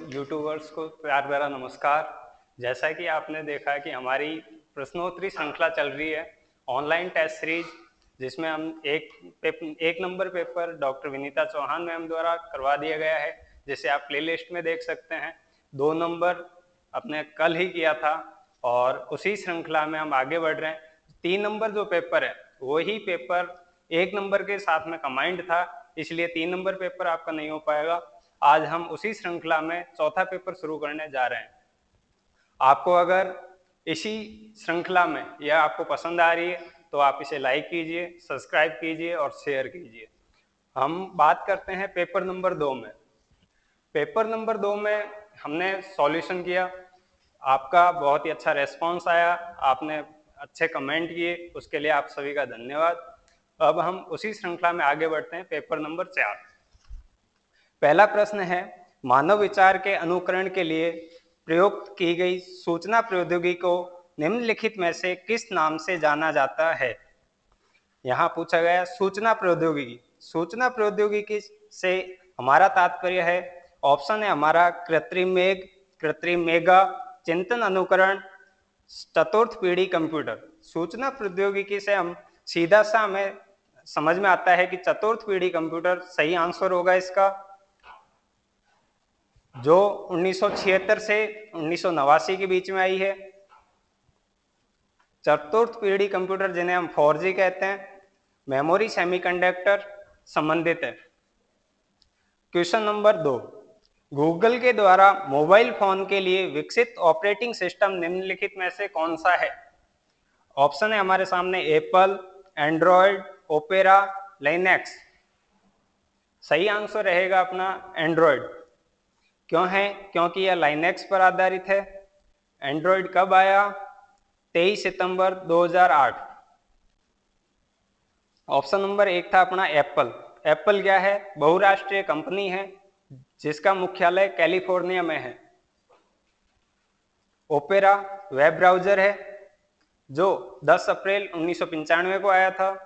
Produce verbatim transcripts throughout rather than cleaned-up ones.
YouTubers को प्यार भरा नमस्कार। जैसा कि आपने देखा कि हमारी प्रश्नोत्तरी श्रृंखला चल रही है ऑनलाइन टेस्ट सीरीज, जिसमें हम एक पेपर एक number paper doctor Vinita Chauhan ma'am द्वारा करवा दिया गया है, जिसे आप प्लेलिस्ट में देख सकते हैं। दो नंबर अपने कल ही किया था और उसी श्रृंखला में हम आगे बढ़ रहे हैं। तीन नंबर जो पेपर है वही पेपर एक नंबर के साथ में कमांड था, इसलिए तीन नंबर पेपर आपका नहीं हो पाएगा। आज हम उसी श्रृंखला में चौथा पेपर शुरू करने जा रहे हैं। आपको अगर इसी श्रृंखला में यह आपको पसंद आ रही है तो आप इसे लाइक कीजिए, सब्सक्राइब कीजिए और शेयर कीजिए। हम बात करते हैं पेपर नंबर दो में। पेपर नंबर दो में हमने सॉल्यूशन किया, आपका बहुत ही अच्छा रेस्पॉन्स आया, आपने अच्छे कमेंट किए, उसके लिए आप सभी का धन्यवाद। अब हम उसी श्रृंखला में आगे बढ़ते हैं। पेपर नंबर चार, पहला प्रश्न है, मानव विचार के अनुकरण के लिए प्रयुक्त की गई सूचना प्रौद्योगिकी को निम्नलिखित में से किस नाम से जाना जाता है। यहाँ पूछा गया सूचना प्रौद्योगिकी। सूचना प्रौद्योगिकी से हमारा तात्पर्य है, ऑप्शन है हमारा कृत्रिम मेघ, कृत्रिम मेगा, चिंतन अनुकरण, चतुर्थ पीढ़ी कंप्यूटर। सूचना प्रौद्योगिकी से हम सीधा सा हमें समझ में आता है कि चतुर्थ पीढ़ी कंप्यूटर सही आंसर होगा इसका, जो उन्नीस सौ छिहत्तर से उन्नीस सौ नवासी के बीच में आई है। चतुर्थ पीढ़ी कंप्यूटर जिन्हें हम फोर जी कहते हैं, मेमोरी सेमीकंडक्टर संबंधित है। क्वेश्चन नंबर दो, गूगल के द्वारा मोबाइल फोन के लिए विकसित ऑपरेटिंग सिस्टम निम्नलिखित में से कौन सा है। ऑप्शन है हमारे सामने एप्पल, एंड्रॉयड, ओपेरा, लिनक्स। सही आंसर रहेगा अपना एंड्रॉयड। क्यों है? क्योंकि यह लाइनेक्स पर आधारित है। एंड्रॉयड कब आया? तेईस सितंबर दो हज़ार आठ। ऑप्शन नंबर एक था अपना एप्पल। एप्पल क्या है? बहुराष्ट्रीय कंपनी है जिसका मुख्यालय कैलिफोर्निया में है। ओपेरा वेब ब्राउजर है जो दस अप्रैल उन्नीस सौ पंचानवे को आया था।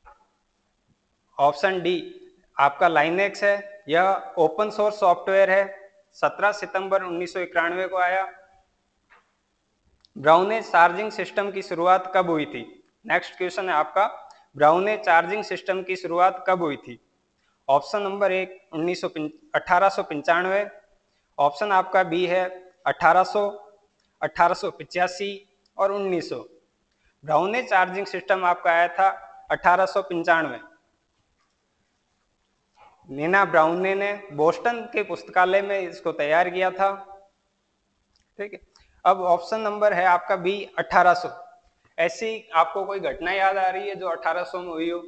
ऑप्शन डी आपका लाइनेक्स है, यह ओपन सोर्स सॉफ्टवेयर है, सत्रह सितंबर उन्नीस सौ इक्यानवे को आया। ब्राउनेज चार्जिंग सिस्टम की शुरुआत कब हुई थी? नेक्स्ट क्वेश्चन है आपका, ब्राउनेज चार्जिंग सिस्टम की शुरुआत कब हुई थी? ऑप्शन नंबर एक उन्नीस सौ अठारह सौ पंचानवे। ऑप्शन आपका बी है अठारह सौ, अठारह सौ पिचासी और उन्नीस सौ। ब्राउनेज चार्जिंग सिस्टम आपका आया था अठारह सौ पंचानवे। नीना ब्राउने ने बोस्टन के पुस्तकालय में इसको तैयार किया था। ठीक है, अब ऑप्शन नंबर है आपका बी अठारह सौ। ऐसी आपको कोई घटना याद आ रही है जो अठारह सौ में हुई हो?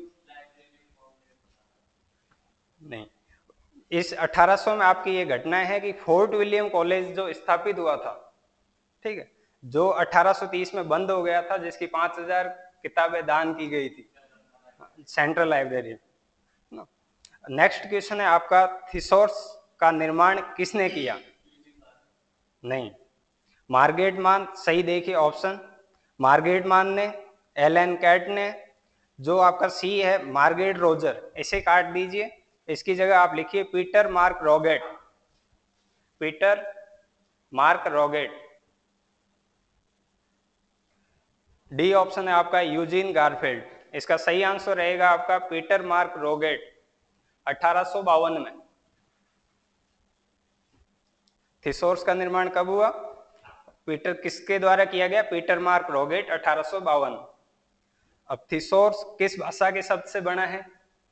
नहीं, इस अठारह सौ में आपकी ये घटना है कि फोर्ट विलियम कॉलेज जो स्थापित हुआ था, ठीक है, जो अठारह सौ तीस में बंद हो गया था, जिसकी पांच हजार किताबें दान की गई थी सेंट्रल लाइब्रेरी। नेक्स्ट क्वेश्चन है आपका, थिसॉरस का निर्माण किसने किया? नहीं, मार्गरेट मान। सही देखिए ऑप्शन, मार्गरेट मान ने, एलन कैट ने, जो आपका सी है मार्गरेट रोजर। इसे काट दीजिए, इसकी जगह आप लिखिए Peter Mark Roget. Peter Mark Roget. D option है आपका यूजीन गारफेल्ड। इसका सही आंसर रहेगा आपका पीटर मार्क रोगेट, अठारह सौ बावन में। थिसॉरस का निर्माण कब हुआ? पीटर किसके द्वारा किया गया? पीटर मार्क रोगेट, अठारह सौ बावन। अब थिसॉरस किस भाषा के शब्द से बना है?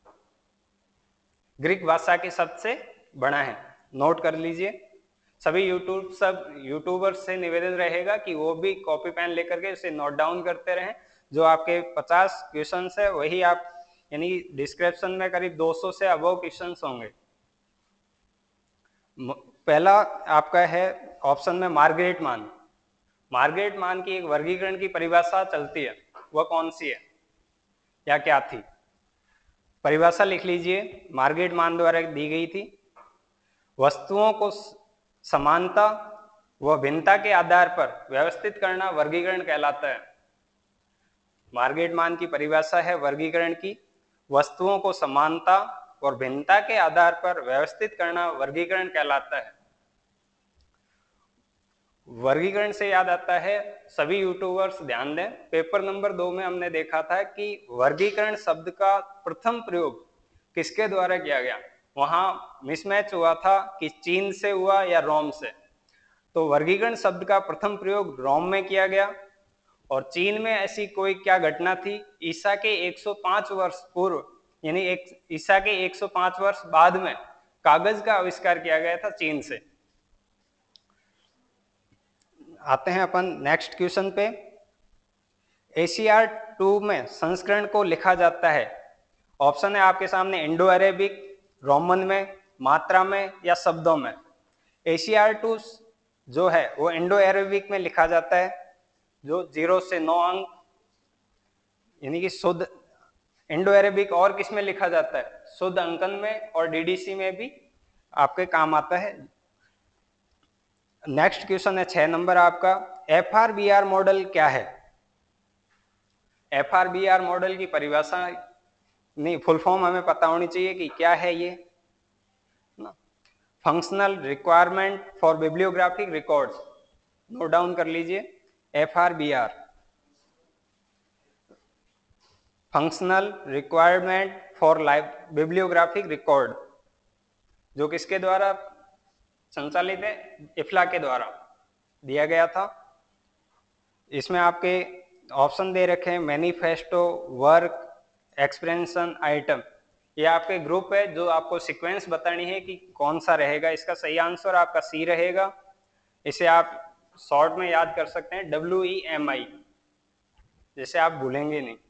ग्रीक भाषा के शब्द से बना है। नोट कर लीजिए। सभी यूट्यूब सब यूट्यूबर से निवेदन रहेगा कि वो भी कॉपी पेन लेकर के उसे नोट डाउन करते रहें। जो आपके पचास क्वेश्चंस है वही आप, यानी डिस्क्रिप्शन में करीब दो सौ से अबव क्वेश्चंस होंगे। पहला आपका है ऑप्शन में मार्गरेट मान। मार्गरेट मान की एक वर्गीकरण की परिभाषा चलती है, वह कौन सी है या क्या थी? परिभाषा लिख लीजिए, मार्गरेट मान द्वारा दी गई थी। वस्तुओं को समानता व भिन्नता के आधार पर व्यवस्थित करना वर्गीकरण कहलाता है। मार्गरेट मान की परिभाषा है वर्गीकरण की, वस्तुओं को समानता और भिन्नता के आधार पर व्यवस्थित करना वर्गीकरण कहलाता है। वर्गीकरण से याद आता है, सभी यूट्यूबर्स ध्यान दें, पेपर नंबर दो में हमने देखा था कि वर्गीकरण शब्द का प्रथम प्रयोग किसके द्वारा किया गया। वहां मिसमैच हुआ था कि चीन से हुआ या रोम से। तो वर्गीकरण शब्द का प्रथम प्रयोग रोम में किया गया। और चीन में ऐसी कोई क्या घटना थी, ईसा के एक सौ पाँच वर्ष पूर्व, यानी एक ईसा के एक सौ पाँच वर्ष बाद में कागज का आविष्कार किया गया था चीन से। आते हैं अपन नेक्स्ट क्वेश्चन पे। एसीआर टू में संस्करण को लिखा जाता है, ऑप्शन है आपके सामने, इंडो अरेबिक, रोमन में, मात्रा में या शब्दों में। एसीआर टू जो है वो इंडो अरेबिक में लिखा जाता है, जो जीरो से नौ अंक यानी कि शुद्ध इंडो अरेबिक। और किस में लिखा जाता है, शुद्ध अंकन में और डीडीसी में भी आपके काम आता है। नेक्स्ट क्वेश्चन है छह नंबर आपका, F R B R model क्या है। F R B R model की परिभाषा नहीं, फुल फॉर्म हमें पता होनी चाहिए कि क्या है ये। Functional requirement for bibliographic records, note down कर लीजिए, F R B R, functional requirement for live bibliographic record, जो किसके द्वारा संचालित है, इफ्ला के द्वारा दिया गया था। इसमें आपके ऑप्शन दे रखे हैं, मैनिफेस्टो, वर्क, एक्सप्रेशन, आइटम। ये आपके ग्रुप है जो आपको सीक्वेंस बतानी है कि कौन सा रहेगा। इसका सही आंसर आपका सी रहेगा। इसे आप शॉर्ट में याद कर सकते हैं, डब्ल्यू ई एम आई, जिसे आप भूलेंगे नहीं।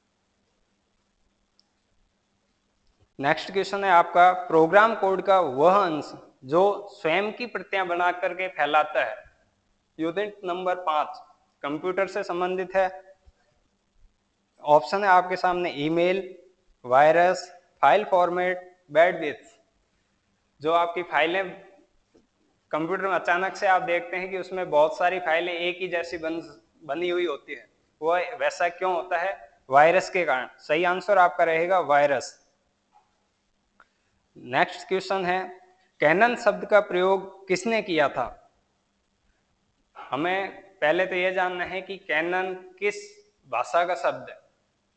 नेक्स्ट क्वेश्चन है आपका, प्रोग्राम कोड का वह अंश जो स्वयं की प्रतियां बना करके फैलाता है। यूनिट नंबर पांच कंप्यूटर से संबंधित है। ऑप्शन है आपके सामने, email, virus, file format, bandwidth. जो आपकी फाइलें कंप्यूटर में अचानक से आप देखते हैं कि उसमें बहुत सारी फाइलें एक ही जैसी बन बनी हुई होती है, वो वैसा क्यों होता है, वायरस के कारण। सही आंसर आपका रहेगा वायरस। नेक्स्ट क्वेश्चन है, कैनन शब्द का प्रयोग किसने किया था। हमें पहले तो यह जानना है कि कैनन किस भाषा का शब्द है।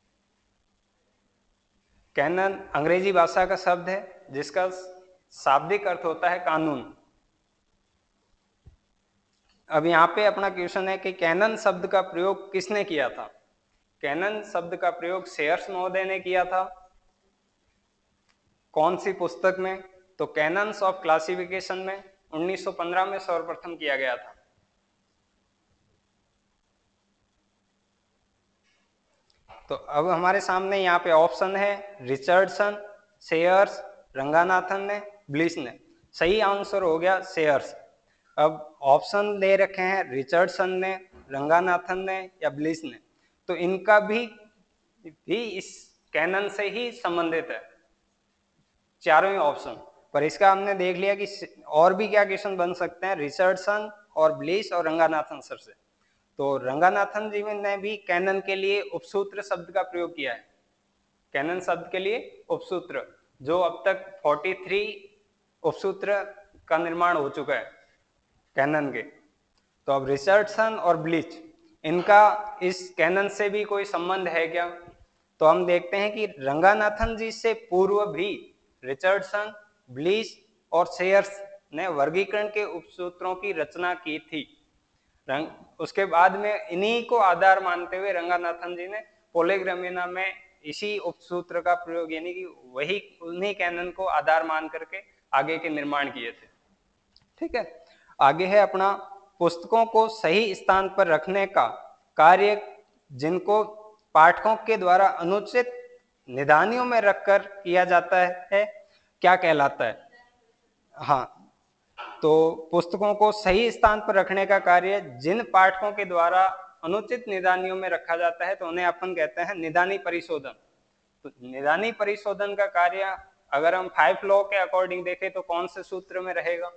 कैनन अंग्रेजी भाषा का शब्द है जिसका शाब्दिक अर्थ होता है कानून। अब यहाँ पे अपना क्वेश्चन है कि कैनन शब्द का प्रयोग किसने किया था। कैनन शब्द का प्रयोग शेयर्स महोदय ने किया था। कौन सी पुस्तक में, तो कैनन्स ऑफ क्लासिफिकेशन में उन्नीस सौ पंद्रह में सर्वप्रथम किया गया था। तो अब हमारे सामने यहाँ पे ऑप्शन है, रिचर्डसन, शेयर्स, रंगानाथन ने, ब्लिस ने। सही आंसर हो गया शेयर्स। अब ऑप्शन दे रखे हैं रिचर्डसन ने, रंगानाथन ने या ब्लिस ने, तो इनका भी भी इस कैनन से ही संबंधित है, चारों ही ऑप्शन। पर इसका हमने देख लिया कि और भी क्या क्वेश्चन बन सकते हैं, रिचर्डसन और ब्लिस और रंगानाथन सर से। तो रंगानाथन जी ने भी कैनन के लिए उपसूत्र शब्द का प्रयोग किया है। कैनन शब्द के लिए उपसूत्र, जो अब तक तैंतालीस उपसूत्र का निर्माण हो चुका है कैनन के। तो अब रिचर्डसन और ब्लिच, इनका इस कैनन से भी कोई संबंध है क्या। तो हम देखते हैं कि रंगानाथन जी से पूर्व भी रिचर्डसन, ब्लिच और शेयर्स ने वर्गीकरण के उपसूत्रों की रचना की थी। रंग उसके बाद में इन्हीं को आधार मानते हुए रंगानाथन जी ने पोलेग्रामिना में इसी उपसूत्र का प्रयोग, यानी कि वही उन्हीं कैनन को आधार मान करके आगे के निर्माण किए थे। ठीक है, आगे है अपना, पुस्तकों को सही स्थान पर रखने का कार्य जिनको पाठकों के द्वारा अनुचित निदानियों में रखकर किया जाता है, क्या कहलाता है। हाँ, तो पुस्तकों को सही स्थान पर रखने का कार्य जिन पाठकों के द्वारा अनुचित निदानियों में रखा जाता है, तो उन्हें अपन कहते हैं निदानी परिशोधन। तो निदानी परिशोधन का कार्य अगर हम फाइव लॉ के अकॉर्डिंग देखें तो कौन से सूत्र में रहेगा।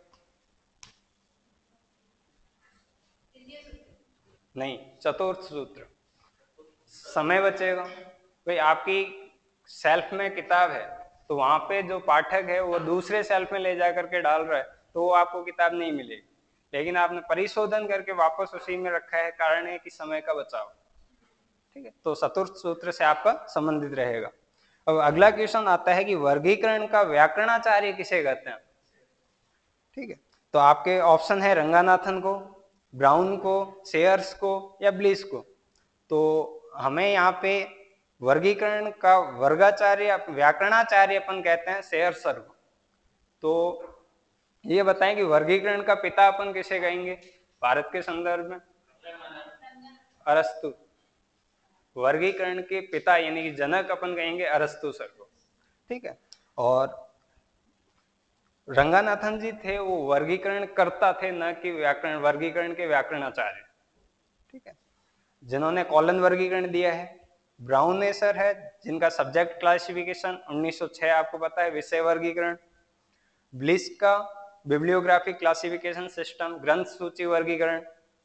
नहीं, चतुर्थ सूत्र। समय बचेगा। भाई आपकी सेल्फ में किताब है, तो वहां पे जो पाठक है वो दूसरे सेल्फ में ले जा करके डाल रहा है, तो वो आपको किताब नहीं मिलेगी। लेकिन आपने परिशोधन करके वापस उसी में रखा है, कारण है कि समय का बचाव। ठीक है, तो चतुर्थ सूत्र से आपका संबंधित रहेगा। अब अगला क्वेश्चन आता है कि वर्गीकरण का व्याकरणाचार्य किसे कहते हैं। ठीक है, तो आपके ऑप्शन है रंगानाथन को, ब्राउन को, सेयर्स को या ब्लिस को। तो हमें यहाँ पे वर्गीकरण का वर्गाचार्य व्याकरणाचार्य अपन कहते हैं सेयर्स सर को। तो ये बताएं कि वर्गीकरण का पिता अपन किसे कहेंगे भारत के संदर्भ में। अरस्तु। वर्गीकरण के पिता यानी कि जनक अपन कहेंगे अरस्तु सर को। ठीक है, और रंगानाथन जी थे वो वर्गीकरण करता थे, न कि व्याकरण वर्गीकरण के व्याकरणाचार्य। ठीक है, जिन्होंने कॉलन वर्गीकरण दिया है। ब्राउनेसर है जिनका सब्जेक्ट क्लासिफिकेशन उन्नीस सौ छह आपको पता है, विषय वर्गीकरण। ब्लिस का बिब्लियोग्राफिक क्लासिफिकेशन सिस्टम, ग्रंथ सूची वर्गीकरण।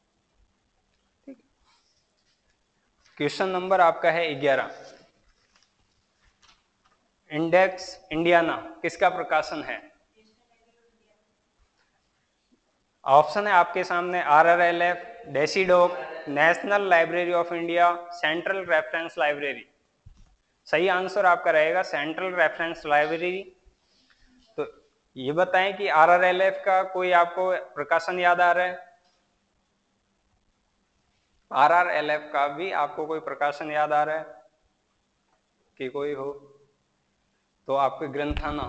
क्वेश्चन नंबर आपका है ग्यारह। इंडेक्स इंडियाना किसका प्रकाशन है। ऑप्शन है आपके सामने R R L F, DESIDOC, national library of India, central reference library. सही आंसर आपका रहेगा सेंट्रल रेफरेंस लाइब्रेरी। तो ये बताएं कि आर आर एल एफ का कोई आपको प्रकाशन याद आ रहा है। आर आर एल एफ का भी आपको कोई प्रकाशन याद आ रहा है कि कोई हो तो आपके ग्रंथाना,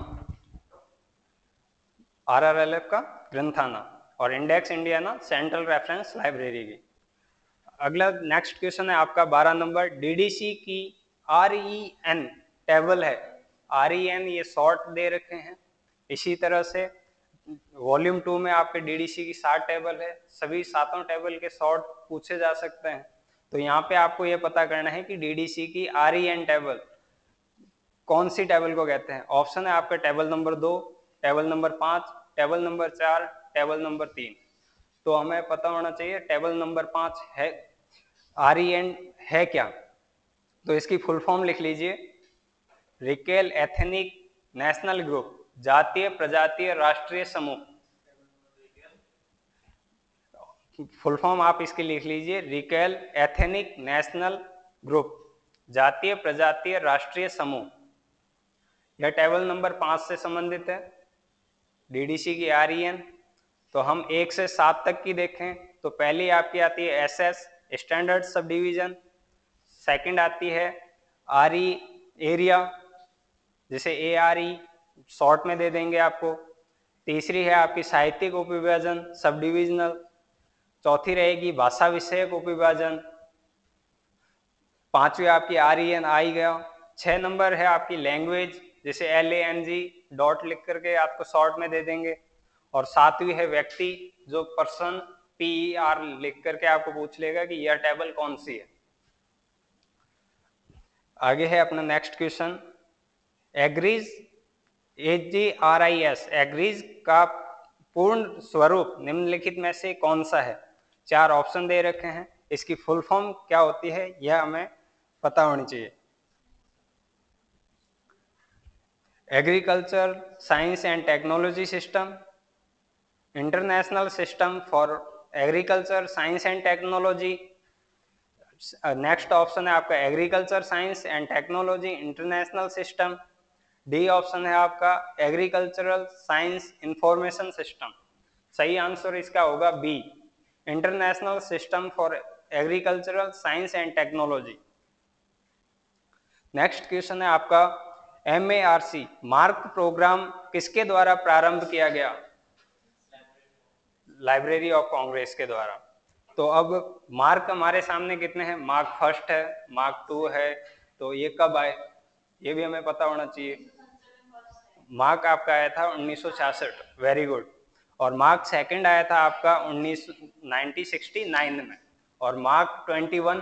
आर आर एल एफ का ग्रंथाना, और index Indiana central reference library की। अगला नेक्स्ट क्वेश्चन है आपका बारह नंबर। डीडीसी की आर ई एन टेबल है, आर ई एन ये शॉर्ट दे रखे हैं। इसी तरह से वॉल्यूम टू में आपके डीडीसी की सात टेबल है, सभी सातों टेबल के शॉर्ट पूछे जा सकते हैं। तो यहाँ पे आपको ये पता करना है कि डीडीसी की आर ई एन टेबल कौन सी टेबल को कहते हैं। ऑप्शन है आपका टेबल नंबर दो, टेबल नंबर पाँच, टेबल नंबर चार, टेबल नंबर तीन। तो हमें पता होना चाहिए टेबल नंबर पाँच है आर ई एन है क्या। तो इसकी फुल फॉर्म लिख लीजिए, रिकेल एथनिक नेशनल ग्रुप, जातीय प्रजातीय राष्ट्रीय समूह। फुल फॉर्म आप इसकी लिख लीजिए, रिकेल एथनिक नेशनल ग्रुप, जातीय प्रजातीय राष्ट्रीय समूह। यह टेबल नंबर पाँच से संबंधित है डीडीसी की आर ई एन। तो हम एक से सात तक की देखें तो पहली आपकी आती है S S standard subdivision, second आती है आर ई एरिया जिसे ए आर ई शॉर्ट में दे देंगे आपको। तीसरी है आपकी साहित्यिक उपविभाजन सब डिविजनल। चौथी रहेगी भाषा विषयक उपविभाजन। पांचवी आपकी आर ई एन आई गया। छह नंबर है आपकी लैंग्वेज जिसे L A N G dot लिख करके आपको शॉर्ट में दे देंगे। और सातवीं है व्यक्ति, जो पर्सन पी ई आर लिख करके आपको पूछ लेगा कि यह टेबल कौन सी है। आगे है अपना next question, AGRIS H G R I S AGRIS का पूर्ण स्वरूप निम्नलिखित में से कौन सा है। चार ऑप्शन दे रखे हैं, इसकी फुल फॉर्म क्या होती है यह हमें पता होनी चाहिए। Agriculture science and technology system, international system for agriculture science and technology. Next option है आपका agriculture science and technology international system. D option है आपका एग्रीकल्चरल साइंस इंफॉर्मेशन सिस्टम। सही आंसर इसका होगा B, international system for agricultural science and technology. Next question है आपका M A R C MARC program किसके द्वारा प्रारंभ किया गया। लाइब्रेरी ऑफ कांग्रेस के द्वारा। तो अब मार्क हमारे सामने कितने हैं, मार्क फर्स्ट है, मार्क टू है, तो ये कब आए ये भी हमें पता होना चाहिए। मार्क आपका आया था उन्नीस सौ छियासठ, वेरी गुड। और मार्क सेकंड आया था आपका उन्नीस नाइनटीन सिक्सटी नाइन में, और MARC twenty one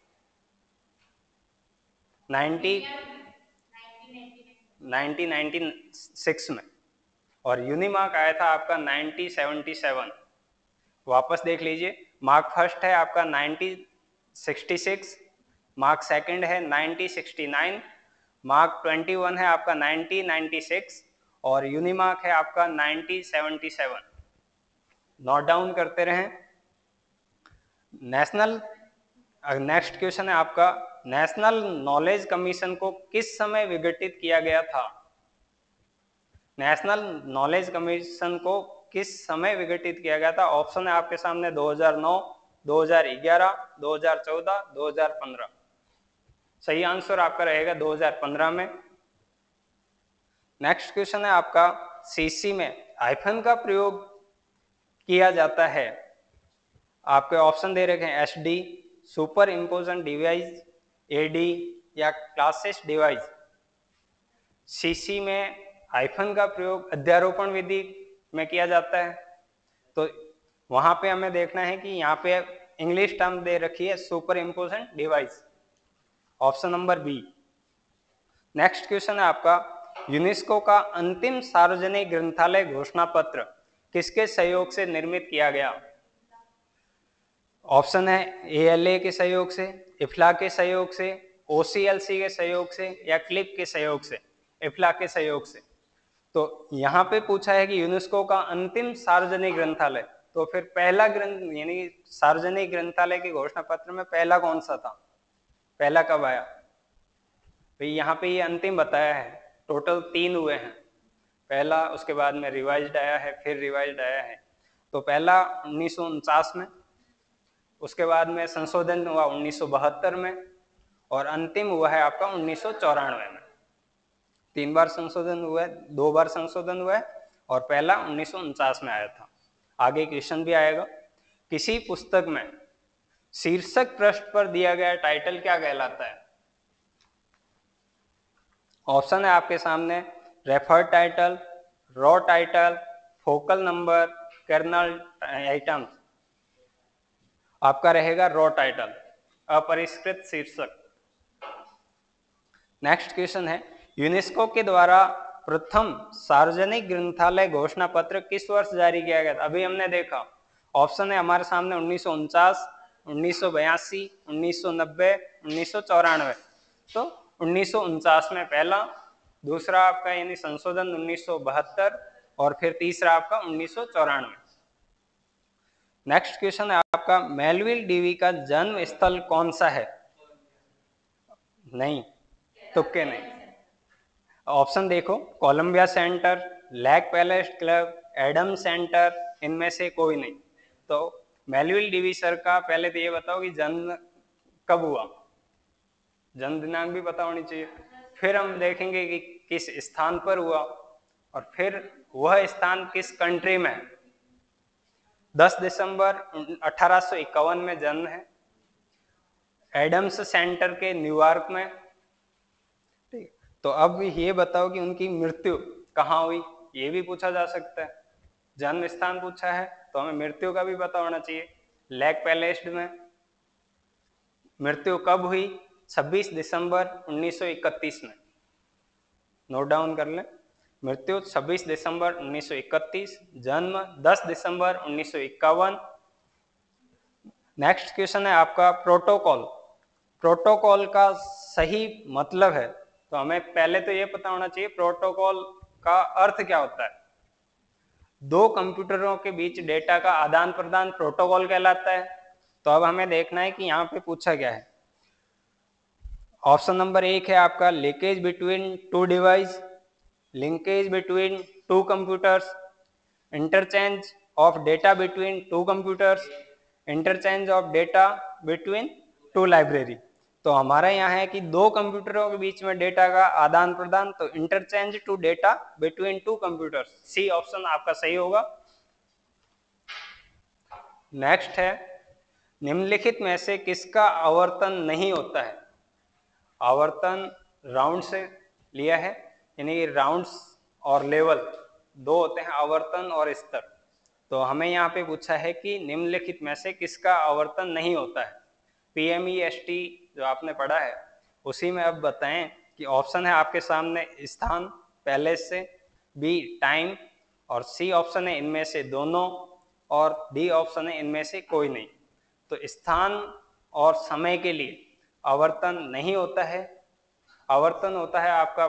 nineteen ninety six में, और यूनिमार्क आया था आपका नाइनटीन सेवेंटी सेवन। वापस देख लीजिए, मार्क फर्स्ट है आपका nineteen sixty six, MARC second है nineteen sixty nine, MARC twenty one है आपका नाइनटीन नाइंटी सिक्स, और यूनिमार्क है आपका nineteen seventy seven. Note down करते रहें। नेशनल नेक्स्ट क्वेश्चन है आपका, नेशनल नॉलेज कमीशन को किस समय विघटित किया गया था? नेशनल नॉलेज कमीशन को किस समय विघटित किया गया था? ऑप्शन है आपके सामने दो हज़ार नौ, दो हज़ार ग्यारह, दो हज़ार चौदह, दो हज़ार पंद्रह। सही आंसर आपका रहेगा दो हज़ार पंद्रह में। नेक्स्ट क्वेश्चन है आपका, सीसी में हाइफन का प्रयोग किया जाता है। आपके ऑप्शन दे रखे हैं S D, superimposition device, A D या क्लासेस डिवाइस। सीसी में हाइफन का प्रयोग अध्यारोपण विधि में किया जाता है, तो वहां पे हमें देखना है कि यहाँ पे इंग्लिश टर्म दे रखी है superimposition device, option number B. Next question है आपका, यूनेस्को का अंतिम सार्वजनिक ग्रंथालय घोषणा पत्र किसके सहयोग से निर्मित किया गया? ऑप्शन है ए एल ए के सहयोग से, इफ्ला के सहयोग से, ओ सी एल सी के सहयोग से या क्लिप के सहयोग से। इफ्ला के सहयोग से। तो यहाँ पे पूछा है कि यूनेस्को का अंतिम सार्वजनिक ग्रंथालय, तो फिर पहला ग्रंथ यानी सार्वजनिक ग्रंथालय के घोषणा पत्र में पहला कौन सा था? पहला कब आया? तो यहाँ पे ये अंतिम बताया है, टोटल तीन हुए हैं। पहला, उसके बाद में रिवाइज्ड आया है, फिर रिवाइज्ड आया है। तो पहला उन्नीस सौ उनचास में, उसके बाद में संशोधन हुआ उन्नीस सौ बहत्तर में, और अंतिम हुआ है आपका उन्नीस सौ चौरानवे में। तीन बार संशोधन हुआ है, दो बार संशोधन हुआ है, और पहला उन्नीस सौ उनचास में आया था। आगे क्वेश्चन भी आएगा, किसी पुस्तक में शीर्षक पृष्ठ पर दिया गया टाइटल क्या कहलाता है? ऑप्शन है आपके सामने refer title, raw title, focal number, kernel item. आपका रहेगा रॉ टाइटल, अपरिष्कृत शीर्षक। नेक्स्ट क्वेश्चन है, यूनेस्को के द्वारा प्रथम सार्वजनिक ग्रंथालय घोषणा पत्र किस वर्ष जारी किया गया था? अभी हमने देखा, ऑप्शन है हमारे सामने उन्नीस सौ उनचास, उन्नीस सौ बयासी, उन्नीस सौ नब्बे, उन्नीस सौ चौरानवे। तो उन्नीस सौ उनचास में पहला, दूसरा आपका यानी संशोधन उन्नीस सौ बहत्तर, और फिर तीसरा आपका उन्नीस सौ चौरानवे। नेक्स्ट क्वेश्चन है आपका, मेलविल डीवी का जन्म स्थल कौन सा है? नहीं, तुक्के नहीं। ऑप्शन देखो, Columbia centre, Lake Placid club, Adam centre, इनमें से कोई नहीं। तो मेलविल डीवी सर का पहले तो ये बताओ कि जन्म कब हुआ, जन्म दिनांक भी पता होनी चाहिए। फिर हम देखेंगे कि किस स्थान पर हुआ, और फिर वह स्थान किस कंट्री में है। दस दिसंबर अठारह सौ इक्यावन में जन्म है, एडम्स सेंटर के न्यूयॉर्क में। ठीक, तो अब ये बताओ कि उनकी मृत्यु कहाँ हुई, ये भी पूछा जा सकता है। जन्म स्थान पूछा है तो हमें मृत्यु का भी पता होना चाहिए। लैक पैलेस में मृत्यु कब हुई? छब्बीस दिसंबर उन्नीस सौ इकतीस में। नोट डाउन कर लें, मृत्यु छब्बीस दिसंबर उन्नीस सौ इकतीस, जन्म दस दिसंबर उन्नीस सौ इक्यावन। नेक्स्ट क्वेश्चन है आपका, प्रोटोकॉल। प्रोटोकॉल का सही मतलब है, तो हमें पहले तो ये पता होना चाहिए प्रोटोकॉल का अर्थ क्या होता है। दो कंप्यूटरों के बीच डेटा का आदान प्रदान प्रोटोकॉल कहलाता है। तो अब हमें देखना है कि यहाँ पे पूछा गया है। ऑप्शन नंबर एक है आपका linkage between two device, linkage between two computers, interchange of data between two computers, interchange of data between two library. तो हमारा यहाँ है कि दो कंप्यूटरों के बीच में डेटा का आदान प्रदान, तो interchange to data between two computers, C option आपका सही होगा। नेक्स्ट है, निम्नलिखित में से किसका आवर्तन नहीं होता है? आवर्तन राउंड से लिया है, यानी राउंड्स और लेवल दो होते हैं, आवर्तन और स्तर। तो हमें यहाँ पे पूछा है कि निम्नलिखित में से किसका आवर्तन नहीं होता है। P M E S T जो आपने पढ़ा है उसी में अब बताएं कि ऑप्शन है आपके सामने स्थान पैलेस से, बी टाइम, और सी ऑप्शन है इनमें से दोनों, और डी ऑप्शन है इनमें से कोई नहीं। तो स्थान और समय के लिए आवर्तन नहीं होता है। आवर्तन होता है आपका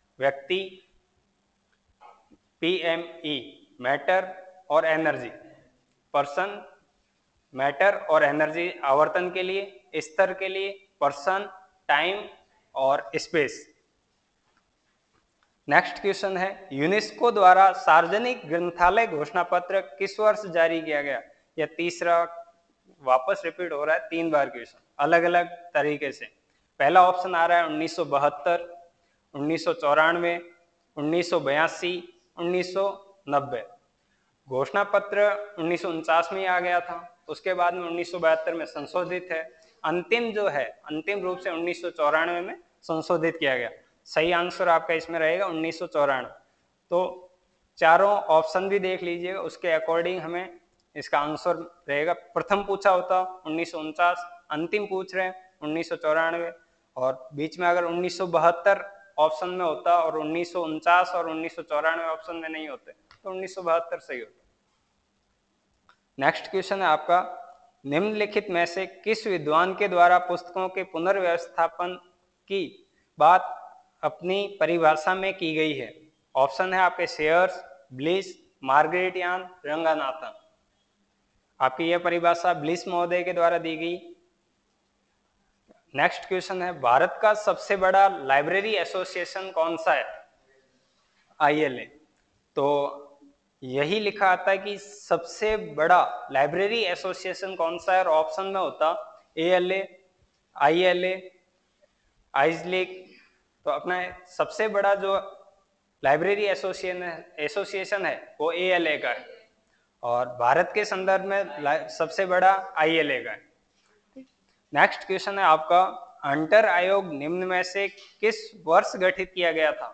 व्यक्ति, पी एम ई मैटर और एनर्जी। पर्सन, मैटर और एनर्जी आवर्तन के लिए, स्तर के लिए, पर्सन, टाइम और स्पेस। नेक्स्ट क्वेश्चन है यूनेस्को द्वारा सार्वजनिक ग्रंथालय घोषणा पत्र किस वर्ष जारी किया गया? यह तीसरा वापस रिपीट हो रहा है, तीन बार क्वेश्चन अलग अलग तरीके से। पहला ऑप्शन आ रहा है उन्नीस सौ बहत्तर, उन्नीस सौ चौरानवे, उन्नीस सौ बयासी, उन्नीस सौ नब्बे। घोषणा पत्र उन्नीस सौ उनचास में आ गया था, उसके बाद में उन्नीस सौ बहत्तर में संशोधित है, अंतिम जो है अंतिम रूप से उन्नीस सौ चौरानवे में संशोधित किया गया। सही आंसर आपका इसमें रहेगा उन्नीस सौ चौरानवे। तो चारों ऑप्शन भी देख लीजिएगा, उसके अकॉर्डिंग हमें इसका आंसर रहेगा। प्रथम पूछा होता उन्नीस सौ उनचास, अंतिम पूछ रहे हैं उन्नीस सौ चौरानवे, और बीच में अगर उन्नीस सौ बहत्तर ऑप्शन में होता और उन्नीस सौ उनचास और उन्नीस सौ चौरानवे ऑप्शन में नहीं होते तो उन्नीस सौ बहत्तर सही होता। नेक्स्ट क्वेश्चन है आपका निम्नलिखित में से किस विद्वान के द्वारा पुस्तकों के पुनर्व्यवस्थापन की बात अपनी परिभाषा में की गई है? ऑप्शन है आपके शेयर्स, ब्लिस, मार्गरेट यान, रंगानाथन। आपकी यह परिभाषा ब्लिस महोदय के द्वारा दी गई। नेक्स्ट क्वेश्चन है भारत का सबसे बड़ा लाइब्रेरी एसोसिएशन कौन सा है? I L A. तो यही लिखा आता है कि सबसे बड़ा लाइब्रेरी एसोसिएशन कौन सा है, और ऑप्शन में होता A L A, I L ए, आइजलिक। तो अपना सबसे बड़ा जो लाइब्रेरी एसोसिएशन है एसोसिएशन है वो ए एल ए का है, और भारत के संदर्भ में सबसे बड़ा आई एल ए का है। नेक्स्ट क्वेश्चन है आपका हंटर आयोग निम्न में से किस वर्ष गठित किया गया था?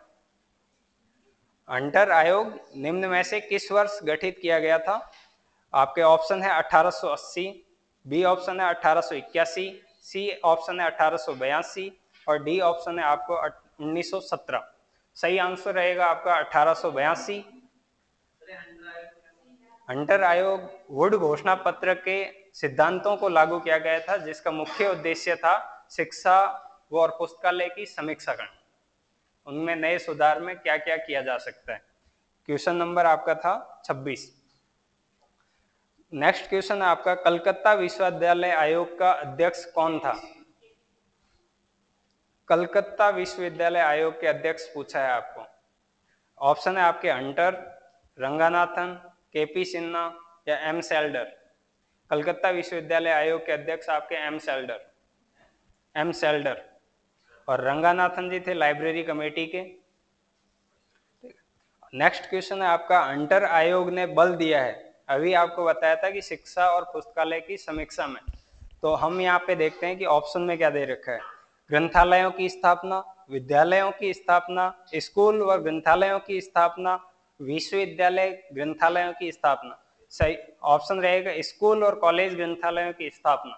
हंटर आयोग निम्न में से किस वर्ष गठित किया गया था? आपके ऑप्शन है अठारह सौ अस्सी, बी ऑप्शन है अठारह सौ इक्यासी, सी ऑप्शन है अठारह सौ बयासी और डी ऑप्शन है आपको उन्नीस सौ सत्रह। सही आंसर रहेगा आपका अठारह सौ बयासी। हंटर आयोग वुड घोषणा पत्र के सिद्धांतों को लागू किया गया था, जिसका मुख्य उद्देश्य था शिक्षा और पुस्तकालय की समीक्षा करना, उनमें नए सुधार में क्या क्या किया जा सकता है। क्वेश्चन नंबर आपका था छब्बीस। नेक्स्ट क्वेश्चन है आपका कलकत्ता विश्वविद्यालय आयोग का अध्यक्ष कौन था? कलकत्ता विश्वविद्यालय आयोग के अध्यक्ष पूछा है आपको। ऑप्शन है आपके हंटर, रंगानाथन, के पी सिन्हा या एम सेल्डर। कलकत्ता विश्वविद्यालय आयोग के अध्यक्ष आपके एम सेल्डर एम सेल्डर और रंगानाथन जी थे लाइब्रेरी कमेटी के। नेक्स्ट क्वेश्चन है आपका हंटर आयोग ने बल दिया है, अभी आपको बताया था कि शिक्षा और पुस्तकालय की समीक्षा में। तो हम यहाँ पे देखते हैं कि ऑप्शन में क्या दे रखा है, ग्रंथालयों की स्थापना, विद्यालयों की स्थापना, स्कूल व ग्रंथालयों की स्थापना, विश्वविद्यालय ग्रंथालयों की स्थापना। सही ऑप्शन रहेगा स्कूल और कॉलेज ग्रंथालयों की स्थापना।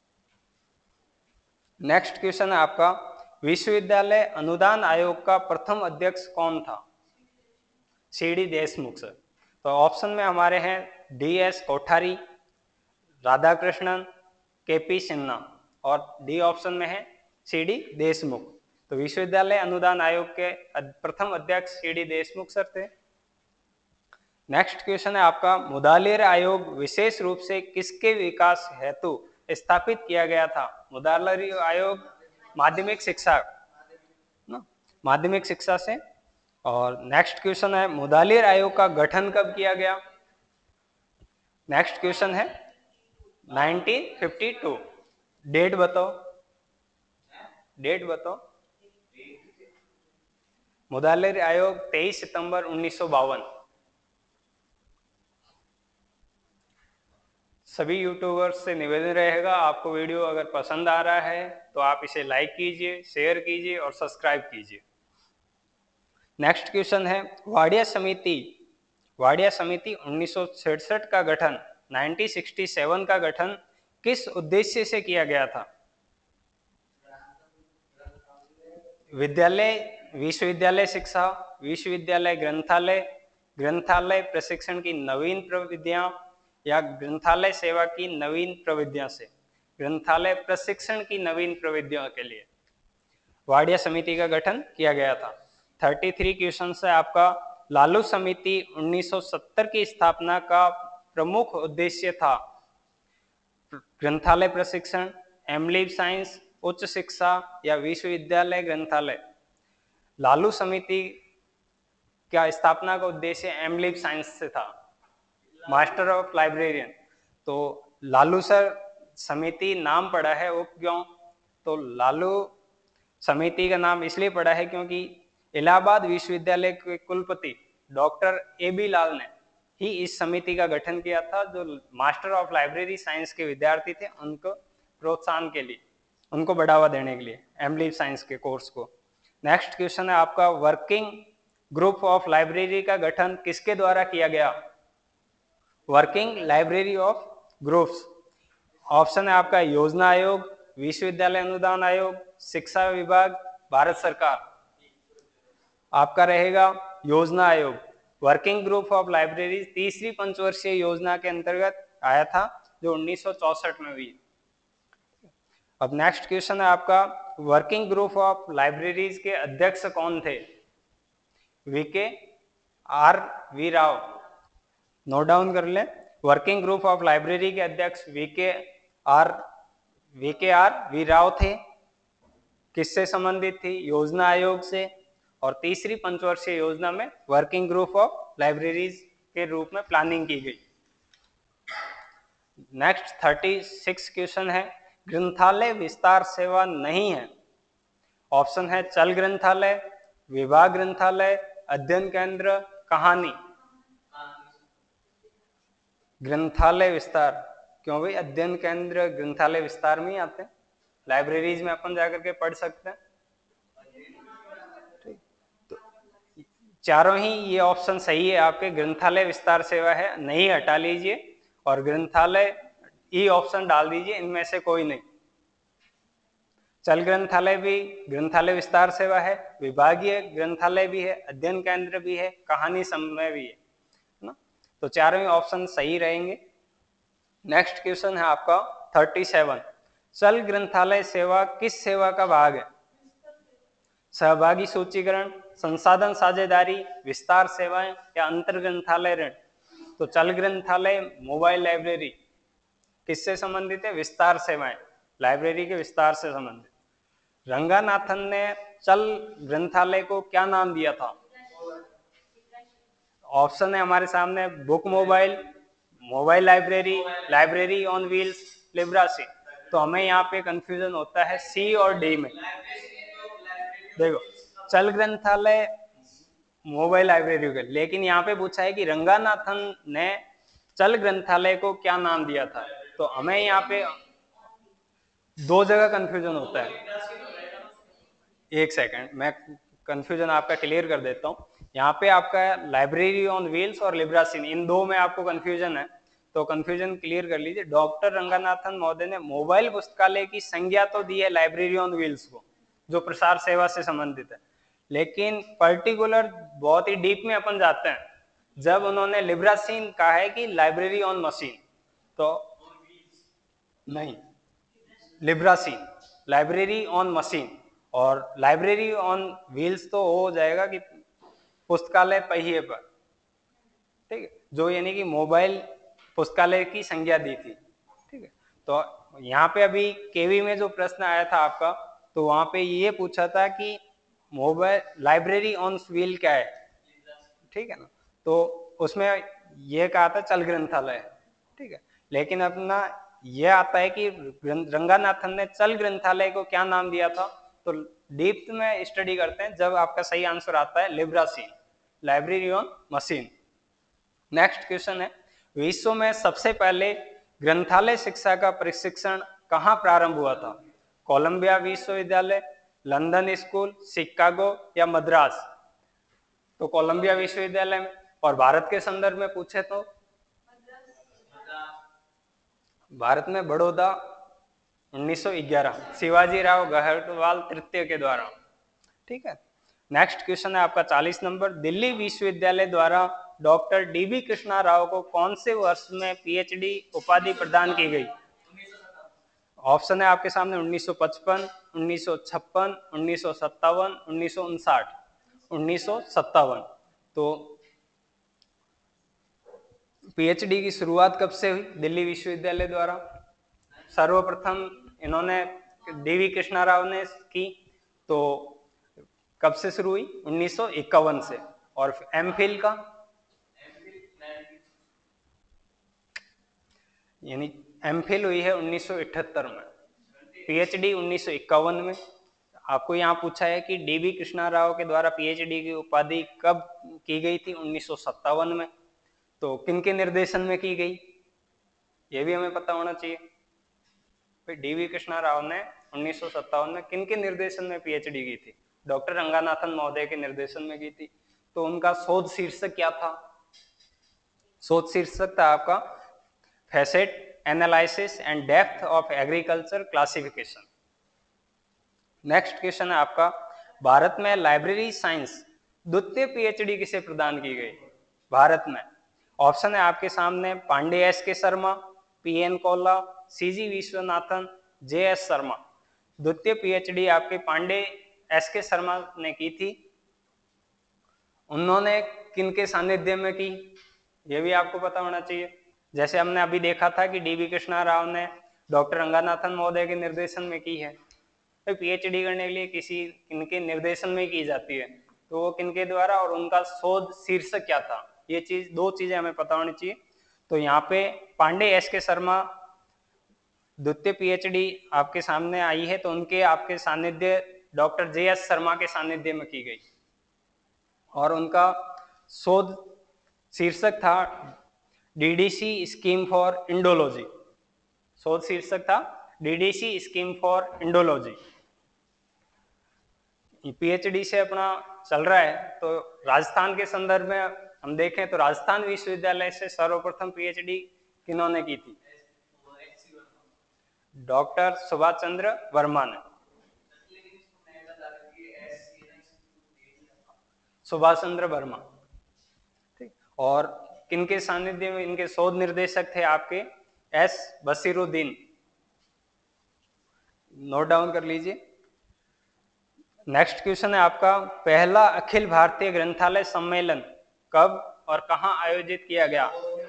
नेक्स्ट क्वेश्चन है आपका विश्वविद्यालय अनुदान आयोग का प्रथम अध्यक्ष कौन था? C D Deshmukh sir. तो ऑप्शन में हमारे हैं डी एस कोठारी, राधाकृष्णन, के पी सिन्हा और डी ऑप्शन में है सी डी देशमुख। तो विश्वविद्यालय अनुदान आयोग के प्रथम अध्यक्ष सी डी देशमुख सर थे। नेक्स्ट क्वेश्चन है आपका मुदालिर आयोग विशेष रूप से किसके विकास हेतु स्थापित किया गया था? मुदालिर आयोग माध्यमिक शिक्षा ना माध्यमिक शिक्षा से। और नेक्स्ट क्वेश्चन है मुदालिर आयोग का गठन कब किया गया? नेक्स्ट क्वेश्चन है नाइनटीन फिफ्टी टू। डेट बताओ, डेट बताओ। मुदालिर आयोग तेईस सितंबर उन्नीस सौ बावन। सभी यूट्यूबर्स से निवेदन रहेगा, आपको वीडियो अगर पसंद आ रहा है तो आप इसे लाइक कीजिए, शेयर कीजिए और सब्सक्राइब कीजिए। नेक्स्ट क्वेश्चन है वाडिया समिति वाडिया समिति उन्नीस सौ सड़सठ का गठन उन्नीस सौ सरसठ का गठन किस उद्देश्य से किया गया था? विद्यालय विश्वविद्यालय शिक्षा, विश्वविद्यालय ग्रंथालय, ग्रंथालय प्रशिक्षण की नवीन प्रविधियां या ग्रंथालय सेवा की नवीन प्रविधियां से। ग्रंथालय प्रशिक्षण की नवीन प्रविधियों के लिए वाडिया समिति का गठन किया गया था। तैंतीस क्वेश्चन है आपका लालू समिति उन्नीस सौ सत्तर की स्थापना का प्रमुख उद्देश्य था? ग्रंथालय प्रशिक्षण, एमलिब साइंस, उच्च शिक्षा या विश्वविद्यालय ग्रंथालय? लालू समिति का स्थापना का उद्देश्य एमलिब साइंस से था, मास्टर ऑफ लाइब्रेरियन। तो लालू सर समिति नाम पड़ा है वो क्यों? तो लालू समिति का नाम इसलिए पड़ा है क्योंकि इलाहाबाद विश्वविद्यालय के कुलपति डॉक्टर ए बी लाल ने ही इस समिति का गठन किया था, जो मास्टर ऑफ लाइब्रेरी साइंस के विद्यार्थी थे उनको प्रोत्साहन के लिए, उनको बढ़ावा देने के लिए एमलिब साइंस के कोर्स को। नेक्स्ट क्वेश्चन है आपका, वर्किंग ग्रुप ऑफ लाइब्रेरी का गठन किसके द्वारा किया गया? Working library of groups. Option है आपका योजना आयोग, विश्वविद्यालय अनुदान आयोग, शिक्षा विभाग, भारत सरकार। आपका रहेगा योजना आयोग। वर्किंग ग्रुप ऑफ लाइब्रेरी तीसरी पंचवर्षीय योजना के अंतर्गत आया था, जो उन्नीस सौ चौसठ में हुई। अब नेक्स्ट क्वेश्चन है आपका, वर्किंग ग्रुप ऑफ लाइब्रेरीज के अध्यक्ष कौन थे? V K R V Rao. Note down कर लें, वर्किंग ग्रुप ऑफ लाइब्रेरी के अध्यक्ष V K R V K R V Rao थे। किससे संबंधित थी? योजना आयोग से। और तीसरी पंचवर्षीय योजना में वर्किंग ग्रुप ऑफ लाइब्रेरीज के रूप में प्लानिंग की गई। नेक्स्ट थर्टी सिक्स क्वेश्चन है, ग्रंथालय विस्तार सेवा नहीं है। ऑप्शन है चल ग्रंथालय, विभाग ग्रंथालय, अध्ययन केंद्र, कहानी। ग्रंथालय विस्तार क्यों भाई? अध्ययन केंद्र ग्रंथालय विस्तार में ही आते हैं, लाइब्रेरीज में अपन जाकर के पढ़ सकते हैं। ठीक, तो चारों ही ये ऑप्शन सही है आपके। ग्रंथालय विस्तार सेवा है, नहीं हटा लीजिए, और ग्रंथालय ई ऑप्शन डाल दीजिए, इनमें से कोई नहीं। चल ग्रंथालय भी ग्रंथालय विस्तार सेवा है, विभागीय ग्रंथालय भी है, अध्ययन केंद्र भी है, कहानी समन्वय भी है ना। तो चारों ही ऑप्शन सही रहेंगे। नेक्स्ट क्वेश्चन है आपका थर्टी सेवन, चल ग्रंथालय सेवा किस सेवा का भाग है? सहभागी सूचीकरण, संसाधन साझेदारी, विस्तार सेवाएं या अंतर ग्रंथालय ऋण? तो चल ग्रंथालय मोबाइल लाइब्रेरी किससे संबंधित है? विस्तार सेवाएं, लाइब्रेरी के विस्तार से संबंधित। रंगानाथन ने चल ग्रंथालय को क्या नाम दिया था? ऑप्शन है हमारे सामने, book mobile, mobile library, library on wheels, लिब्रासी। तो हमें यहाँ पे कंफ्यूजन होता है सी और डी में। देखो, चल ग्रंथालय मोबाइल लाइब्रेरी के, लेकिन यहाँ पे पूछा है कि रंगानाथन ने चल ग्रंथालय को क्या नाम दिया था। तो हमें यहाँ पे दो जगह कंफ्यूजन होता है। एक सेकंड, मैं कंफ्यूजन आपका क्लियर कर देता हूँ। यहाँ पे आपका लाइब्रेरी ऑन व्हील्स और लिब्रासिन, इन दो में आपको कंफ्यूजन है, तो कंफ्यूजन क्लियर कर लीजिए। डॉक्टर रंगानाथन महोदय ने मोबाइल पुस्तकालय की संज्ञा तो दी है लाइब्रेरी ऑन व्हील्स को, जो प्रसार सेवा से संबंधित है, लेकिन पर्टिकुलर बहुत ही डीप में अपन जाते हैं जब उन्होंने लिब्रासिन कहा है कि लाइब्रेरी ऑन मशीन। तो नहीं, लिब्रासिन लाइब्रेरी ऑन मशीन, और लाइब्रेरी ऑन व्हील्स तो हो जाएगा कि पुस्तकालय पहिए पर। ठीक है, जो यानी कि मोबाइल पुस्तकालय की संज्ञा दी थी। ठीक है, तो यहाँ पे अभी केवी में जो प्रश्न आया था आपका, तो वहां पे ये पूछा था कि मोबाइल लाइब्रेरी ऑन व्हील क्या है। ठीक है ना, तो उसमें ये कहा था चल ग्रंथालय। ठीक है, लेकिन अपना ये आता है कि रंगानाथन ने चल ग्रंथालय को क्या नाम दिया था। तो डीप में स्टडी करते हैं, जब आपका सही आंसर आता है लिब्रासिन, library on machine. Next question है, विश्व में सबसे पहले ग्रंथालय शिक्षा का प्रशिक्षण कहाँ प्रारंभ हुआ था? कोलंबिया विश्वविद्यालय, लंदन स्कूल, शिकागो या मद्रास? तो कोलंबिया विश्वविद्यालय में। और भारत के संदर्भ में पूछे तो भारत में बड़ौदा उन्नीस सौ ग्यारह, शिवाजी राव गहलोतवाल तृतीय के द्वारा। ठीक है, नेक्स्ट क्वेश्चन है आपका चालीस नंबर, दिल्ली विश्वविद्यालय द्वारा doctor D B Krishna Rao को कौन से वर्ष में पीएचडी उपाधि प्रदान की गई? ऑप्शन है आपके सामने उन्नीस सौ पचपन, उन्नीस सौ छप्पन, उन्नीस सौ सत्तावन, उन्नीस सौ उनसाठ। उन्नीस सौ सत्तावन। तो पीएचडी की शुरुआत कब से हुई दिल्ली विश्वविद्यालय द्वारा? सर्वप्रथम इन्होंने डीवी कृष्णा राव ने की, तो कब से शुरू हुई? उन्नीस सौ इक्यावन से। और एमफिल का यानी एमफिल हुई है उन्नीस सौ अठहत्तर में, पीएचडी उन्नीस सौ इक्यावन में। आपको यहाँ पूछा है कि डीवी कृष्णा राव के द्वारा पीएचडी की उपाधि कब की गई थी? उन्नीस सौ सत्तावन में। तो किनके निर्देशन में की गई, ये भी हमें पता होना चाहिए। डीवी कृष्णा राव ने उन्नीस सौ सत्तावन में किनके निर्देशन में पीएचडी की थी? डॉक्टर रंगानाथन महोदय के निर्देशन में की थी। तो उनका शोध शीर्षक क्या था? शोध शीर्षक था आपका facet analysis and depth of agriculture classification. Next question है आपका, भारत में लाइब्रेरी साइंस द्वितीय पीएचडी किसे प्रदान की गई भारत में? ऑप्शन है आपके सामने, Pandey S K Sharma, P N Kolla, C G Viswanathan, J S Sharma. द्वितीय पीएचडी आपके पांडे एस के शर्मा ने की थी। उन्होंने किनके सानिध्य में की, ये भी आपको पता होना चाहिए। जैसे हमने अभी देखा था कि डीवी कृष्णा राव ने डॉक्टर रंगानाथन महोदय के निर्देशन में की है। तो पीएचडी करने के लिए किसी किनके निर्देशन में की जाती है, तो वो किनके द्वारा और उनका शोध शीर्षक क्या था, ये चीज दो चीजें हमें पता होनी चाहिए। तो यहाँ पे पांडे एस के शर्मा द्वितीय पीएचडी आपके सामने आई है, तो उनके आपके सानिध्य डॉक्टर जे एस शर्मा के सानिध्य में की गई और उनका शोध शीर्षक था डीडीसी स्कीम फॉर इंडोलॉजी। शोध शीर्षक था DDC scheme for Indology. PhD से अपना चल रहा है, तो राजस्थान के संदर्भ में हम देखें तो राजस्थान विश्वविद्यालय से सर्वप्रथम पीएचडी किन्होंने की थी? डॉक्टर सुभाष चंद्र वर्मा ने। सुभाष चंद्र वर्मा, ठीक। और किनके सानिध्य में इनके शोध निर्देशक थे आपके? एस बसीरुद्दीन। नोट डाउन कर लीजिए। नेक्स्ट क्वेश्चन है आपका, पहला अखिल भारतीय ग्रंथालय सम्मेलन कब और कहां आयोजित किया गया?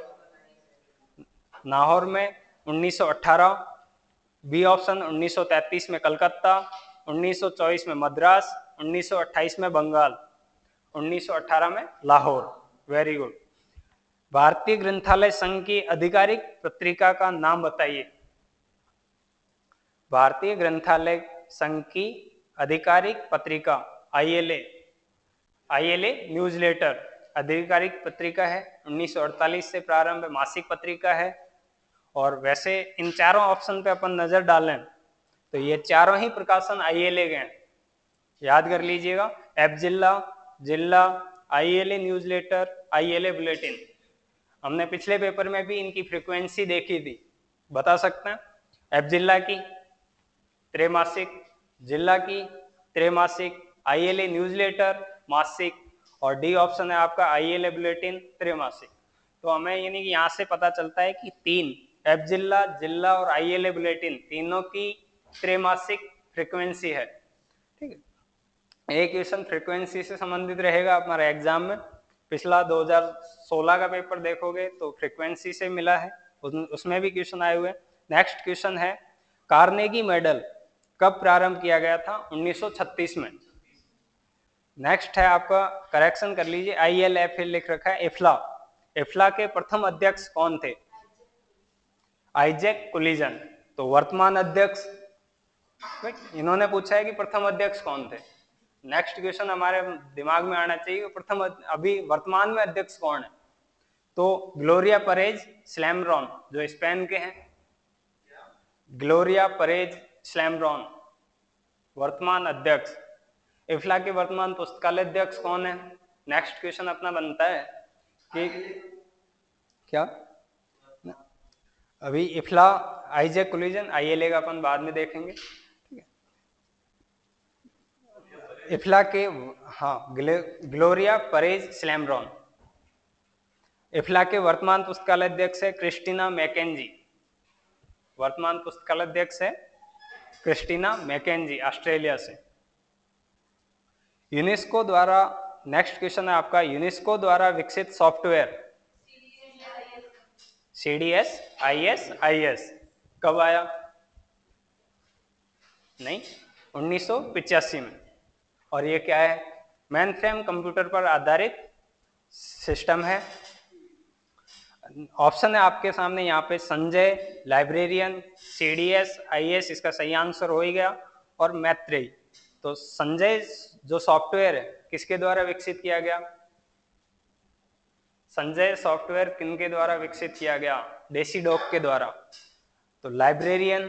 नाहौर में उन्नीस सौ अठारह, बी ऑप्शन उन्नीस सौ तैंतीस में कलकत्ता, उन्नीस सौ चौबीस में मद्रास, उन्नीस सौ अट्ठाईस में बंगाल, उन्नीस सौ अठारह में लाहौर। Very good. भारतीय ग्रंथालय संघ की आधिकारिक पत्रिका का नाम बताइए। भारतीय ग्रंथालय संघ की आधिकारिक पत्रिका आईएलए, आईएलए न्यूज़लेटर आधिकारिक पत्रिका है। उन्नीस सौ अड़तालीस से प्रारंभ मासिक पत्रिका है। और वैसे इन चारों ऑप्शन पे अपन नजर डालें तो ये चारों ही प्रकाशन आईएलए के हैं, याद कर लीजिएगा। एफ जिला, जिला, आईएलए न्यूज़लेटर, आईएलए बुलेटिन। हमने पिछले पेपर में भी इनकी फ्रीक्वेंसी देखी थी, बता सकते हैं? एफ जिला की त्रैमासिक, जिला की त्रैमासिक, आईएलए न्यूज़लेटर मासिक, और डी ऑप्शन है आपका आईएलए बुलेटिन त्रैमासिक। तो हमें यानी कि यहाँ से पता चलता है कि तीन एफ जिला, जिला और आईएलए बुलेटिन तीनों की त्रैमासिक फ्रीक्वेंसी है, ठीक है। एक क्वेश्चन फ्रीक्वेंसी से संबंधित रहेगा हमारे एग्जाम में। पिछला दो हज़ार सोलह का पेपर देखोगे तो फ्रीक्वेंसी से मिला है, उसमें भी क्वेश्चन आए हुए हैं। नेक्स्ट क्वेश्चन है, कार्नेगी मेडल कब प्रारंभ किया गया था? उन्नीस सौ छत्तीस में। नेक्स्ट है आपका, करेक्शन कर लीजिए, आई एल एफ एल लिख रखा है इफ्ला। इफ्ला के प्रथम अध्यक्ष कौन थे? Isaac Collijn. तो वर्तमान अध्यक्ष, इन्होंने पूछा है कि प्रथम अध्यक्ष कौन थे। नेक्स्ट क्वेश्चन हमारे दिमाग में आना चाहिए, प्रथम अभी वर्तमान में अध्यक्ष कौन है? तो ग्लोरिया परेज स्लैमरॉन, जो स्पेन के हैं। ग्लोरिया परेज स्लैमरॉन वर्तमान अध्यक्ष। इफ्ला के वर्तमान पुस्तकालय अध्यक्ष कौन है? नेक्स्ट क्वेश्चन अपना बनता है कि क्या अभी इफ्ला, आइजैक कुलिजन, आईएलए का अपन बाद में देखेंगे, ठीक है। इफ्ला के, हाँ, ग्लोरिया परेज स्लैमरॉन। इफ्ला के वर्तमान पुस्तकालय अध्यक्ष है क्रिस्टीना मैकेंजी। वर्तमान पुस्तकालय अध्यक्ष है क्रिस्टीना मैकेंजी, ऑस्ट्रेलिया से। यूनेस्को द्वारा, नेक्स्ट क्वेश्चन है आपका, यूनेस्को द्वारा विकसित software, C D S, I S, I S कब आया? नहीं, उन्नीस सौ पिचासी में। और ये क्या है? मेन फ्रेम कंप्यूटर पर आधारित सिस्टम है। ऑप्शन है आपके सामने यहाँ पे Sanjay, librarian, C D S, I S, इसका सही आंसर हो ही गया, और मैत्रेयी। तो संजय जो सॉफ्टवेयर है किसके द्वारा विकसित किया गया? संजय सॉफ्टवेयर किनके द्वारा विकसित किया गया? डेसीडॉक के द्वारा। तो लाइब्रेरियन,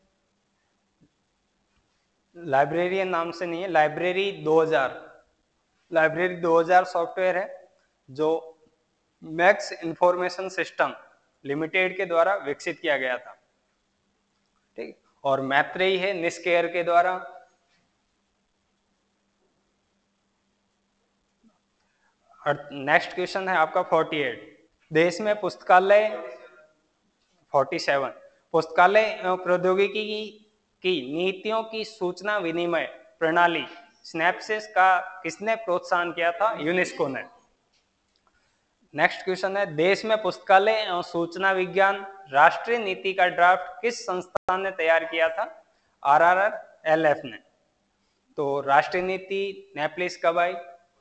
लाइब्रेरियन नाम से नहीं है, लाइब्रेरी दो हज़ार, लाइब्रेरी दो हज़ार सॉफ्टवेयर है जो मैक्स इंफॉर्मेशन सिस्टम लिमिटेड के द्वारा विकसित किया गया था। ठीक, और मैत्रेयी है निस्केयर के द्वारा। और नेक्स्ट क्वेश्चन है आपका अड़तालीस, देश में पुस्तकालय सैंतालीस, पुस्तकालय एवं प्रौद्योगिकी की, की नीतियों की सूचना विनिमय प्रणाली स्नैपसिस का किसने प्रोत्साहन किया था? यूनेस्को ने। नेक्स्ट क्वेश्चन है, देश में पुस्तकालय एवं सूचना विज्ञान राष्ट्रीय नीति का ड्राफ्ट किस संस्थान ने तैयार किया था? R R R L F ने। तो राष्ट्रीय नीति नेपलिस कब आई?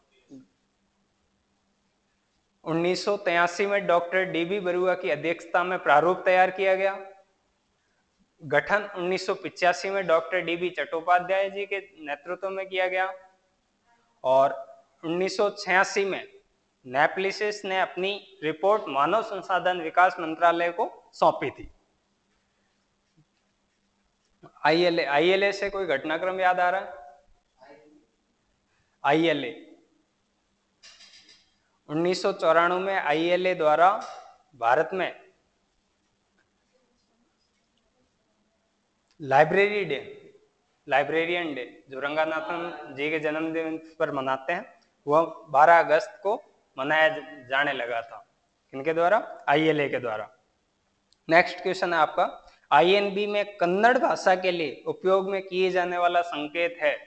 उन्नीस सौ तिरासी में डॉक्टर डी बी बरुआ की अध्यक्षता में प्रारूप तैयार किया गया। गठन उन्नीस सौ पिचासी में doctor D B Chattopadhyay ji के नेतृत्व में किया गया। और उन्नीस सौ छियासी में नेपलिस ने अपनी रिपोर्ट मानव संसाधन विकास मंत्रालय को सौंपी थी। आई एल ए, आई एल ए से कोई घटनाक्रम याद आ रहा है? आई एल ए उन्नीस सौ चौरानवे में आई एल ए द्वारा भारत में लाइब्रेरी डे, लाइब्रेरियन डे जो रंगनाथन जी के जन्मदिन पर मनाते हैं, वह बारह अगस्त को मनाया जाने लगा था। किनके द्वारा? आई एल ए के द्वारा। नेक्स्ट क्वेश्चन है आपका, आई एन बी में कन्नड़ भाषा के लिए उपयोग में किए जाने वाला संकेत है?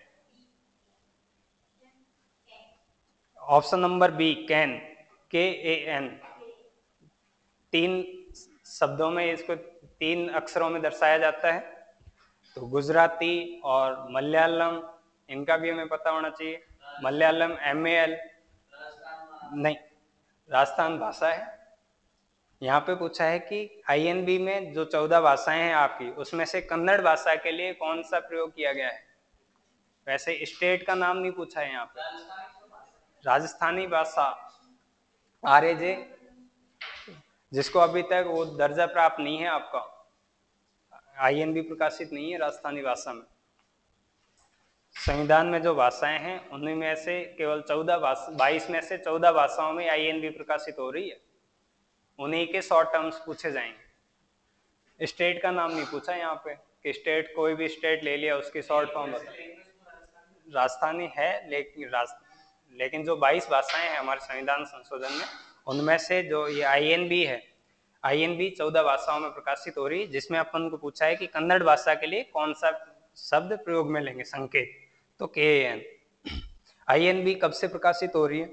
ऑप्शन नंबर बी कैन, के ए एन। तीन शब्दों में इसको, तीन अक्षरों में दर्शाया जाता है। तो गुजराती और मलयालम, इनका भी हमें पता होना चाहिए। मलयालम एम ए एल, नहीं, राजस्थान भाषा है। यहाँ पे पूछा है कि आई एन बी में जो चौदह भाषाएं हैं आपकी, उसमें से कन्नड़ भाषा के लिए कौन सा प्रयोग किया गया है? वैसे स्टेट का नाम नहीं पूछा है यहाँ पे। राजस्थानी भाषा आर ए जे, जिसको अभी तक वो दर्जा प्राप्त नहीं है आपका, आई एन बी प्रकाशित नहीं है राजस्थानी भाषा में। संविधान में जो भाषाएं हैं उन्हीं में से केवल चौदह भाषा, बाईस में से चौदह भाषाओं में आई एन बी प्रकाशित हो रही है। उन्हीं के शॉर्ट टर्म्स पूछे जाएंगे। स्टेट का नाम नहीं पूछा यहाँ पे कि स्टेट, कोई भी स्टेट ले लिया उसकी शॉर्ट फॉर्म बता। राजस्थानी है, लेकिन राज, लेकिन जो बाईस भाषाएं हैं हमारे संविधान संशोधन में, उनमें से जो ये आई एन बी है, आई एन बी चौदह भाषाओं में प्रकाशित हो रही है, जिसमें अपन को पूछा है कि कन्नड़ भाषा के लिए कौन सा शब्द प्रयोग में लेंगे संकेत, तो के एन। आई एन बी कब से प्रकाशित हो रही है?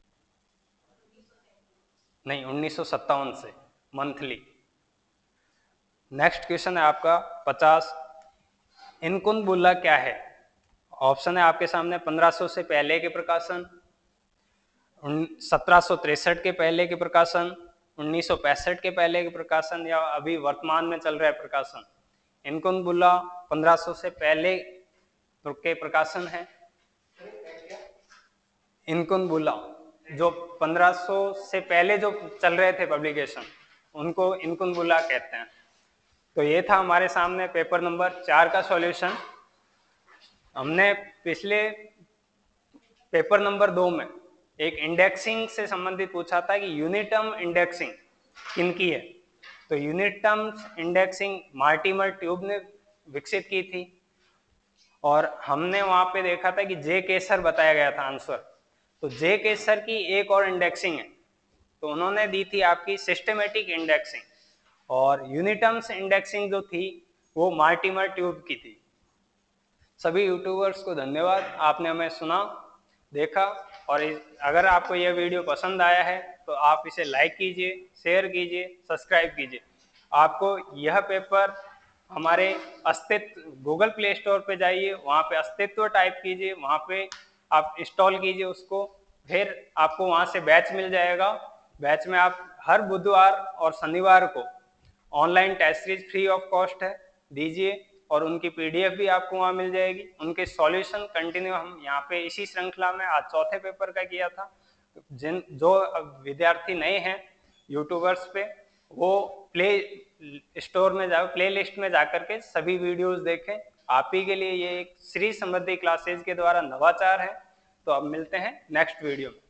नहीं, उन्नीस सौ सत्तावन से मंथली। नेक्स्ट क्वेश्चन है आपका पचास, इनकुन बुल्ला क्या है? ऑप्शन है आपके सामने पंद्रह सौ से पहले के प्रकाशन, सत्रह सौ तिरसठ के पहले के प्रकाशन, उन्नीस सौ पैंसठ के पहले के प्रकाशन, या अभी वर्तमान में चल रहा है प्रकाशन। इनकुन बुल्ला पंद्रह सौ से पहले के प्रकाशन है। इनकुन बुल्ला जो पंद्रह सौ से पहले जो चल रहे थे पब्लिकेशन, उनको इनकुन बुल्ला कहते हैं। तो ये था हमारे सामने पेपर नंबर चार का सॉल्यूशन। हमने पिछले पेपर नंबर दो में एक इंडेक्सिंग से संबंधित पूछा था कि यूनिट टर्म इंडेक्सिंग किनकी है। तो unit term indexing Mortimer Taube ने विकसित की थी, और हमने वहां पे देखा था कि जे केसर बताया गया था आंसर। तो जे केसर की एक और इंडेक्सिंग है, तो उन्होंने दी थी आपकी सिस्टमेटिक इंडेक्सिंग, और यूनिटर्म्स इंडेक्सिंग जो थी वो मार्टिमर ट्यूब की थी। सभी यूट्यूबर्स को धन्यवाद, आपने हमें सुना, देखा, और अगर आपको यह वीडियो पसंद आया है तो आप इसे लाइक कीजिए, शेयर कीजिए, सब्सक्राइब कीजिए। आपको यह पेपर हमारे अस्तित्व गूगल प्ले स्टोर पे जाइए, वहाँ पे अस्तित्व टाइप कीजिए, वहाँ पे आप इंस्टॉल कीजिए उसको, फिर आपको वहाँ से बैच मिल जाएगा। बैच में आप हर बुधवार और शनिवार को online test series free of cost है, दीजिए, और उनकी पीडीएफ भी आपको वहाँ मिल जाएगी। उनके सॉल्यूशन कंटिन्यू हम यहाँ पे इसी श्रृंखला में आज चौथे पेपर का किया था। जिन जो विद्यार्थी नए हैं यूट्यूबर्स पे, वो प्ले स्टोर में जाओ, प्ले लिस्ट में जाकर के सभी वीडियोस देखें। आप ही के लिए ये एक श्री समृद्धि क्लासेज के द्वारा नवाचार है। तो अब मिलते हैं नेक्स्ट वीडियो में।